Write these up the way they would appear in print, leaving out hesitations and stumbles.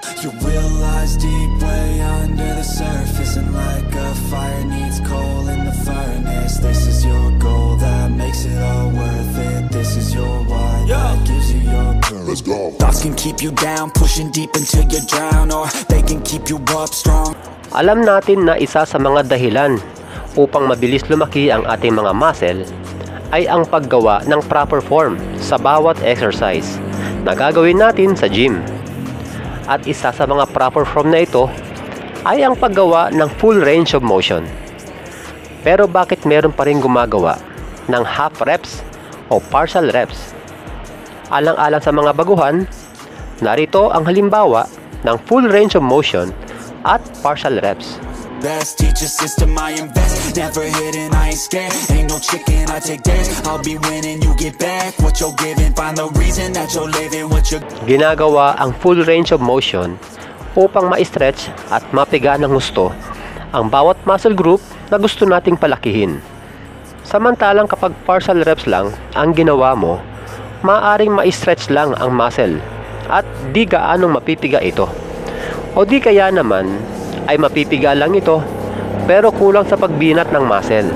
You realize deep way under the surface, and like a fire needs coal in the furnace. This is your goal that makes it all worth it. This is your why that gives you your purpose. Let's go. Thoughts can keep you down, pushing deep until you drown, or they can keep you up strong. Alam natin na isa sa mga dahilan upang mabilis lumaki ang ating mga muscle ay ang paggawa ng proper form sa bawat exercise na gagawin natin sa gym. At isa sa mga proper form na ito ay ang paggawa ng full range of motion. Pero bakit meron pa rin gumagawa ng half reps o partial reps? Alang-alang sa mga baguhan, narito ang halimbawa ng full range of motion at partial reps. Best teacher system I invest, never hidden, I ain't scared. Ain't no chicken, I take dares. I'll be winning, you get back what you're giving. Find the reason that you're living what you're. Ginagawa ang full range of motion upang ma-stretch at mapiga ng gusto ang bawat muscle group na gusto nating palakihin. Samantalang kapag partial reps lang ang ginawa mo, maaaring ma-stretch lang ang muscle at di gaanong mapipiga ito. O di kaya naman ay mapipiga lang ito pero kulang sa pagbinat ng muscle.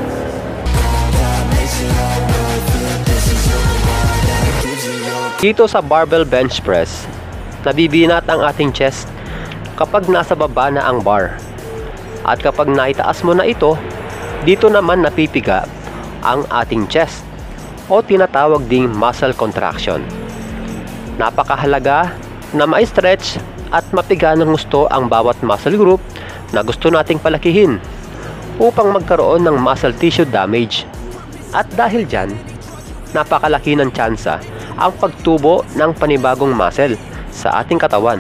Dito sa barbell bench press, nabibinat ang ating chest kapag nasa baba na ang bar. At kapag naitaas mo na ito, dito naman napipiga ang ating chest o tinatawag ding muscle contraction. Napakahalaga na ma-stretch at mapiga ng gusto ang bawat muscle group na gusto nating palakihin upang magkaroon ng muscle tissue damage. At dahil dyan, napakalaki ng tsansa ang pagtubo ng panibagong muscle sa ating katawan.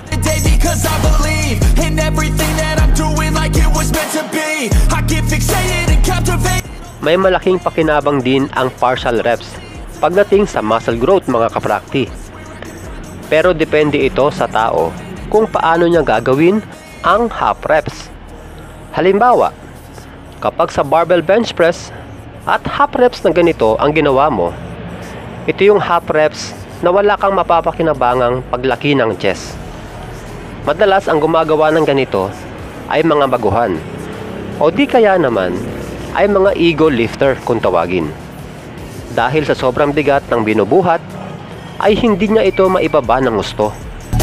May malaking pakinabang din ang partial reps pagdating sa muscle growth, mga kaprakti. Pero depende ito sa tao kung paano niya gagawin ang half reps. Halimbawa, kapag sa barbell bench press at half reps na ganito ang ginawa mo, ito yung half reps na wala kang mapapakinabangang paglaki ng chest. Madalas ang gumagawa ng ganito ay mga baguhan o di kaya naman ay mga ego lifter kung tawagin. Dahil sa sobrang bigat ng binubuhat ay hindi niya ito maibaba ng gusto.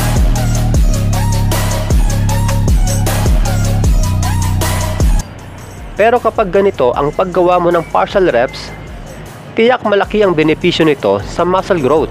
Pero kapag ganito ang paggawa mo ng partial reps, tiyak malaki ang benepisyo nito sa muscle growth.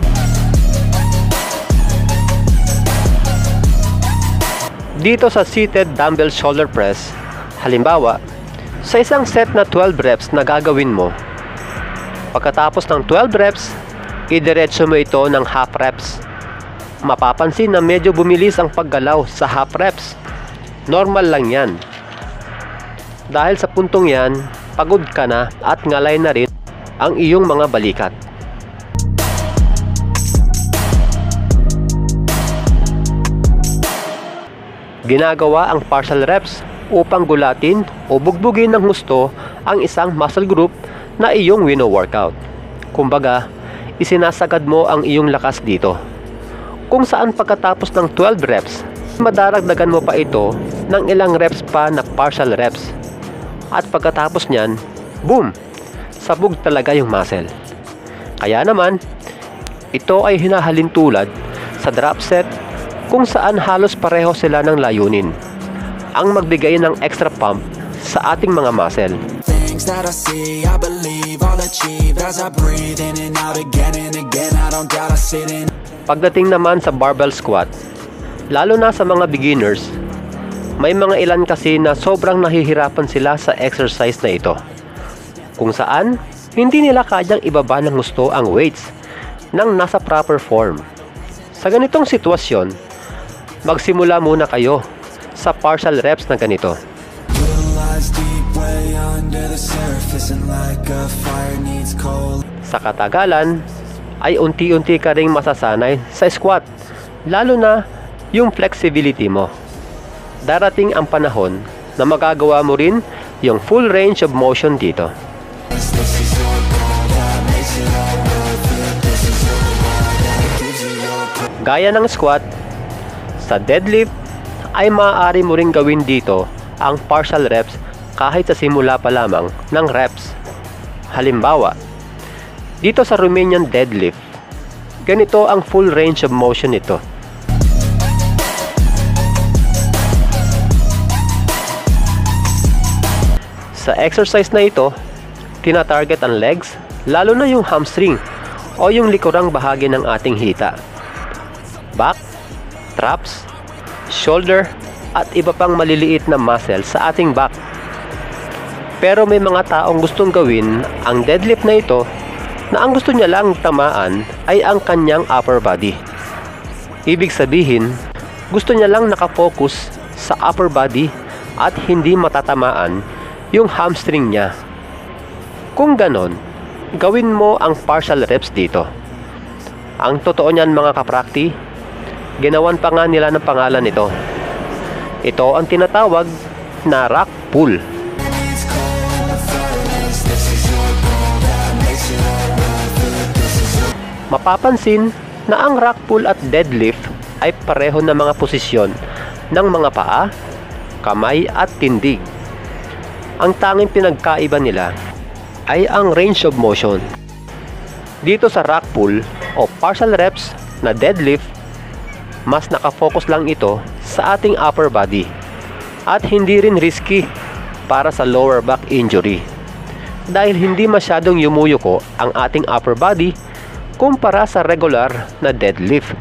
Dito sa seated dumbbell shoulder press, halimbawa, sa isang set na 12 reps na gagawin mo, pagkatapos ng 12 reps, idiretso mo ito ng half reps. Mapapansin na medyo bumilis ang paggalaw sa half reps. Normal lang yan. Dahil sa puntong yan, pagod ka na at ngalay na rin ang iyong mga balikat. Ginagawa ang partial reps upang gulatin o bugbugin ng gusto ang isang muscle group na iyong wino-workout. Kumbaga, isinasagad mo ang iyong lakas dito. Kung saan pagkatapos ng 12 reps, madaragdagan mo pa ito ng ilang reps pa na partial reps. At pagkatapos niyan, boom! Sabog talaga yung muscle. Kaya naman, ito ay hinahalin tulad sa drop set kung saan halos pareho sila ng layunin. Ang magbigay ng extra pump sa ating mga muscle. Pagdating naman sa barbell squat, lalo na sa mga beginners, may mga ilan kasi na sobrang nahihirapan sila sa exercise na ito. Kung saan, hindi nila kayang ibaba ng gusto ang weights nang nasa proper form. Sa ganitong sitwasyon, magsimula muna kayo sa partial reps na ganito. Sa katagalan, ay unti-unti ka ring masasanay sa squat, lalo na yung flexibility mo. Darating ang panahon na magagawa mo rin yung full range of motion dito. Gaya ng squat, Sa deadlift ay maaari mo ring gawin dito ang partial reps kahit sa simula pa lamang ng reps. Halimbawa, dito sa Romanian deadlift, ganito ang full range of motion nito. Sa exercise na ito, tina-target ang legs, lalo na yung hamstring o yung likurang bahagi ng ating hita, back, traps, shoulder, at iba pang maliliit na muscle sa ating back. Pero may mga taong gustong gawin ang deadlift na ito na ang gusto niya lang tamaan ay ang kanyang upper body. Ibig sabihin, gusto niya lang nakafocus sa upper body at hindi matatamaan yung hamstring niya. Kung ganon, gawin mo ang partial reps dito. Ang totoo niyan mga kaprakti, ginawan pa nga nila ng pangalan nito. Ito ang tinatawag na rack pull. Mapapansin na ang rack pull at deadlift ay pareho na mga posisyon ng mga paa, kamay at tindig. Ang tanging pinagkaiba nila ay ang range of motion. Dito sa rack pull o partial reps na deadlift, mas nakafocus lang ito sa ating upper body at hindi rin risky para sa lower back injury dahil hindi masyadong yumuyuko ang ating upper body kumpara sa regular na deadlift.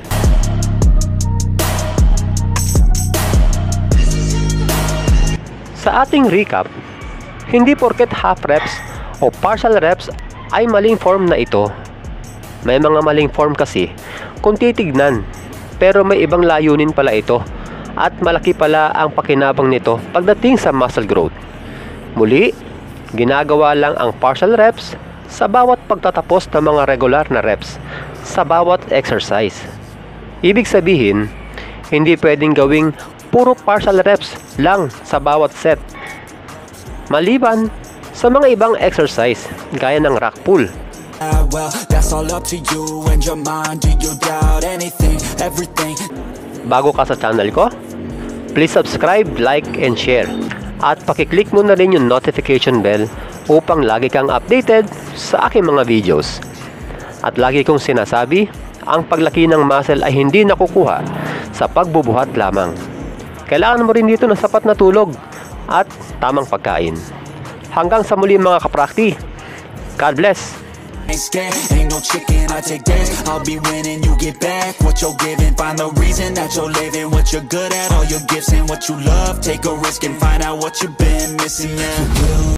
Sa ating recap, hindi porket half reps o partial reps ay maling form na ito. May mga maling form kasi kung titignan, pero may ibang layunin pala ito at malaki pala ang pakinabang nito pagdating sa muscle growth. Muli, ginagawa lang ang partial reps sa bawat pagtatapos ng mga regular na reps sa bawat exercise. Ibig sabihin, hindi pwedeng gawing puro partial reps lang sa bawat set, maliban sa mga ibang exercise gaya ng rack pull. Well, that's all up to you and your mind. Do you doubt anything, everything? Bago ka sa channel ko, please subscribe, like, and share. At pakiclick mo na rin yung notification bell upang lagi kang updated sa aking mga videos. At lagi kong sinasabi, ang paglaki ng muscle ay hindi nakukuha sa pagbubuhat lamang. Kailangan mo rin dito ng sapat na tulog at tamang pagkain. Hanggang sa muli mga kaprakti. God bless! Ain't scared, ain't no chicken, I take dares. I'll be winning, you get back what you're giving. Find the reason that you're living, what you're good at, all your gifts and what you love. Take a risk and find out what you've been missing, yeah.